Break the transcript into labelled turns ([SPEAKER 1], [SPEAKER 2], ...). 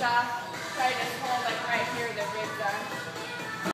[SPEAKER 1] off. Try to just hold like right here, the ribs are.